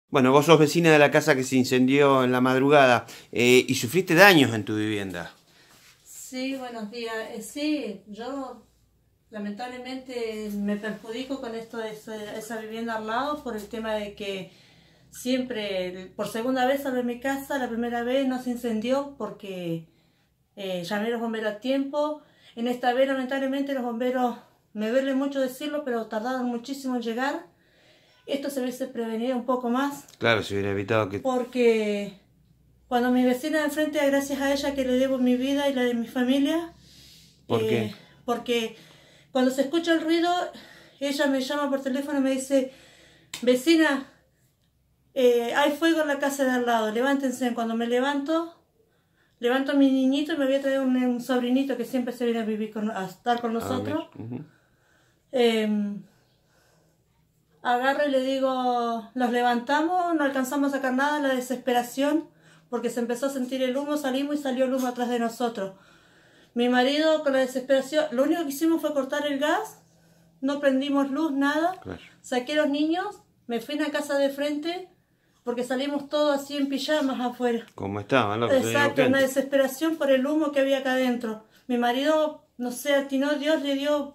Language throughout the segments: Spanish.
Bueno, vos sos vecina de la casa que se incendió en la madrugada y sufriste daños en tu vivienda. Sí, buenos días. Sí, yo lamentablemente me perjudico con esto de esa vivienda al lado por el tema de que siempre, por segunda vez salvé mi casa, la primera vez no se incendió porque llamé a los bomberos a tiempo. En esta vez lamentablemente los bomberos, me duele mucho decirlo, pero tardaron muchísimo en llegar. Esto se hubiese prevenido un poco más. Claro, se hubiera evitado que... Porque cuando mi vecina de enfrente, gracias a ella que le debo mi vida y la de mi familia, ¿Por qué? porque cuando se escucha el ruido, ella me llama por teléfono y me dice, vecina, hay fuego en la casa de al lado, levántense. Cuando me levanto a mi niñito y me voy a traer un sobrinito que siempre se viene a vivir a estar con nosotros. Agarro y le digo, los levantamos, no alcanzamos a sacar nada, la desesperación, porque se empezó a sentir el humo, salimos y salió el humo atrás de nosotros. Mi marido con la desesperación, lo único que hicimos fue cortar el gas, no prendimos luz, nada. Claro. Saqué a los niños, me fui a la casa de frente, porque salimos todos así en pijamas afuera. ¿Cómo estaban? Exacto, una desesperación por el humo que había acá adentro. Mi marido, no sé, atinó, Dios le dio,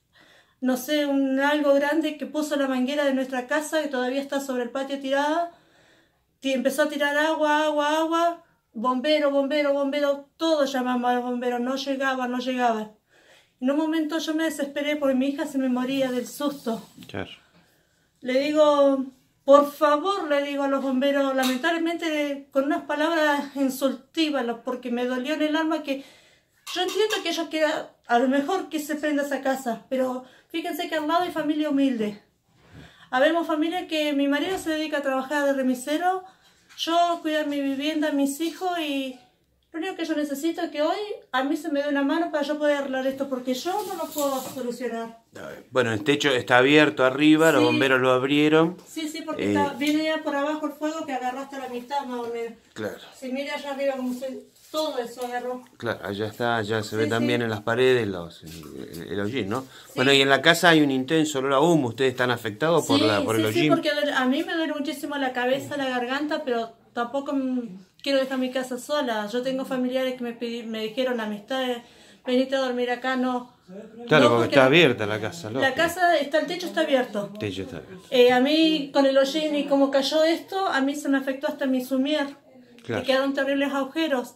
no sé, algo grande que puso la manguera de nuestra casa, que todavía está sobre el patio tirada. Empezó a tirar agua, agua, agua. Bombero, bombero, bombero. Todos llamamos a los bomberos. No llegaban, no llegaban. En un momento yo me desesperé porque mi hija se me moría del susto. Claro. Le digo, por favor, le digo a los bomberos, lamentablemente con unas palabras insultivas, porque me dolió en el alma que... Yo entiendo que ellos quieran, a lo mejor que se prenda esa casa, pero fíjense que al lado hay familia humilde. Habemos familia que mi marido se dedica a trabajar de remisero, yo cuidar mi vivienda, mis hijos, y lo único que yo necesito es que hoy a mí se me dé una mano para yo poder arreglar esto, porque yo no lo puedo solucionar. Bueno, el techo está abierto arriba, Sí. Los bomberos lo abrieron. Sí, porque viene ya por abajo el fuego que agarró hasta la mitad más o menos. Claro. Si mira allá arriba como todo eso agarró. Claro, allá está, ya se ve Sí, también sí. en las paredes el hollín, ¿no? Sí. Bueno, y en la casa hay un intenso olor a humo. ¿Ustedes están afectados por el hollín? Sí, porque a mí me duele muchísimo la cabeza, la garganta, pero tampoco quiero dejar mi casa sola. Yo tengo familiares que me dijeron, amistades, venite a dormir acá, no. Claro, No, porque está abierta la casa, ¿no? La casa, el techo está abierto. El techo está abierto. A mí, con el hollín y como cayó esto, a mí se me afectó hasta mi sumier. Claro. Y quedaron terribles agujeros.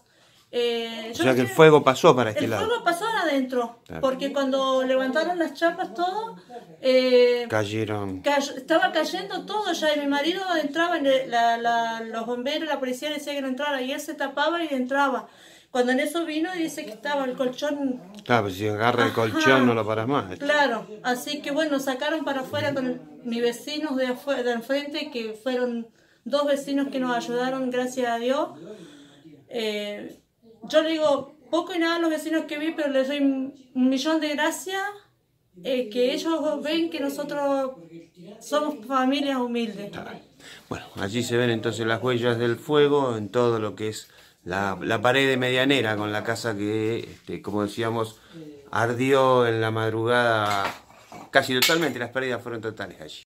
O sea que el fuego pasó para este lado. El fuego pasó adentro, Claro. porque cuando levantaron las chapas todo, Cayeron. estaba cayendo todo ya, y mi marido entraba, los bomberos, la policía decía que no entrara, y él se tapaba y entraba. Cuando en eso vino y dice que estaba el colchón... Claro, pues si agarra el colchón no lo paras más. Claro, así que bueno, sacaron para afuera con mis vecinos de enfrente, que fueron 2 vecinos que nos ayudaron, gracias a Dios. Yo le digo, poco y nada a los vecinos que vi, pero les doy un millón de gracias, que ellos ven que nosotros somos familias humildes. Bueno, allí se ven entonces las huellas del fuego en todo lo que es la pared de medianera con la casa que, como decíamos, ardió en la madrugada casi totalmente. Las pérdidas fueron totales allí.